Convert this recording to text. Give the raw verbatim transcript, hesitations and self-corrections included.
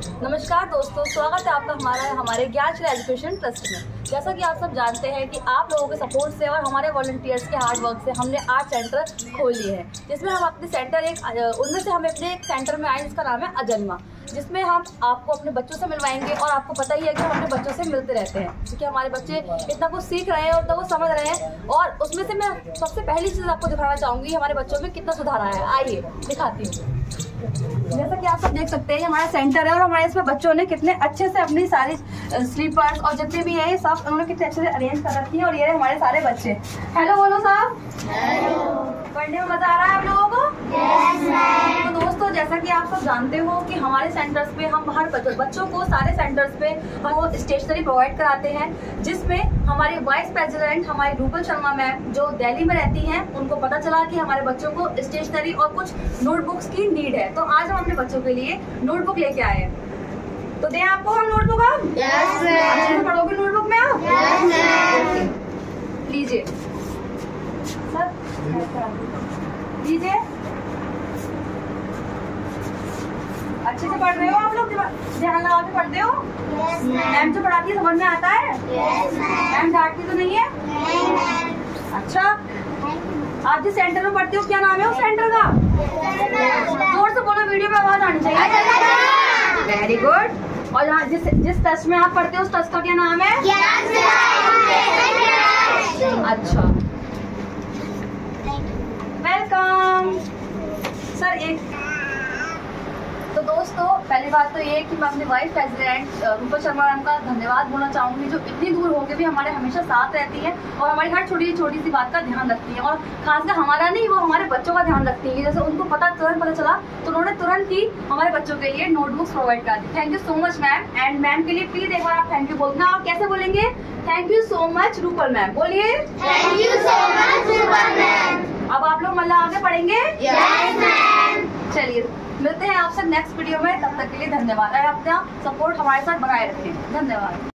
नमस्कार दोस्तों, स्वागत है आपका हमारा हमारे ज्ञानशील एजुकेशन ट्रस्ट में। जैसा कि आप सब जानते हैं कि आप लोगों के सपोर्ट से और हमारे वॉलंटियर्स के हार्ड वर्क से हमने आर्ट सेंटर खोल लिए हैं, जिसमें हम अपने सेंटर एक उनमें से हम अपने एक सेंटर में आए जिसका नाम है अजन्मा, जिसमें हम आपको अपने बच्चों से मिलवाएंगे। और आपको पता ही है कि हम अपने बच्चों से मिलते रहते हैं, क्योंकि हमारे बच्चे इतना कुछ सीख रहे हैं और इतना कुछ समझ रहे हैं। और उसमें से मैं सबसे पहली चीज़ आपको दिखाना चाहूँगी हमारे बच्चों में कितना सुधार आया है। आइए दिखाती हूँ। जैसा कि आप सब देख सकते हैं, हमारा सेंटर है और हमारे इसमें बच्चों ने कितने अच्छे से अपनी सारी स्लीपर्स और जितने भी हैं सब उन्होंने कितने अच्छे से अरेंज कर रखी है। और ये रहे हमारे सारे बच्चे। हेलो बोलो साहब। पढ़ने में मजा आ रहा है आप लोगों को? yes, तो दोस्तों, जैसा कि आप सब जानते हो कि हमारे सेंटर्स पे हम हर बच्चों को सारे सेंटर्स पे हम वो स्टेशनरी प्रोवाइड कराते हैं, जिसमें हमारे वाइस प्रेसिडेंट हमारी रूपल शर्मा मैम जो दिल्ली में रहती हैं, उनको पता चला कि हमारे बच्चों को स्टेशनरी और कुछ नोटबुक्स की नीड है। तो आज हम अपने बच्चों के लिए नोटबुक लेके आए हैं। तो दें आपको हम नोटबुक? आप yes, अच्छे से पढ़ोगे नोटबुक में? आप yes, लीजिए सर, लीजिए। अच्छे से पढ़ रहे हो आप लोग? ध्यान लगा के पढ़ते हो? मैम जो पढ़ाती है समझ में आता है? मैम डांटती तो नहीं है? अच्छा, आप जिस सेंटर में पढ़ते हो क्या नाम है उस सेंटर का? जोर से बोलो, वीडियो में आवाज आनी चाहिए। Very good. और यहाँ जिस जिस ट्रस्ट में आप पढ़ते हो उस ट्रस्ट का क्या नाम है? अच्छा, वेलकम सर। एक तो दोस्तों, पहली बात तो ये कि मैं अपने vice president Rupal Sharma ma'am का धन्यवाद बोलना चाहूँगी, जो इतनी दूर होकर भी हमारे हमेशा साथ रहती है और हमारी हर छोटी छोटी सी बात का ध्यान रखती है। और खासकर हमारा नहीं, वो हमारे बच्चों का ध्यान रखती है। जैसे उनको पता तुरंत पता चला तो उन्होंने तुरंत ही हमारे बच्चों के लिए नोटबुक्स प्रोवाइड कर दी। Thank you so much ma'am. And ma'am के लिए प्लीज एक बार आप थैंक यू बोलना। आप कैसे बोलेंगे? Thank you so much Rupal ma'am. बोलिए thank you so much Rupal ma'am. अब आप लोग मतलब आगे पढ़ेंगे? Yes ma'am. चलिए, मिलते हैं आपसे नेक्स्ट वीडियो में। तब तक के लिए धन्यवाद और अपना सपोर्ट हमारे साथ बनाए रखें। धन्यवाद।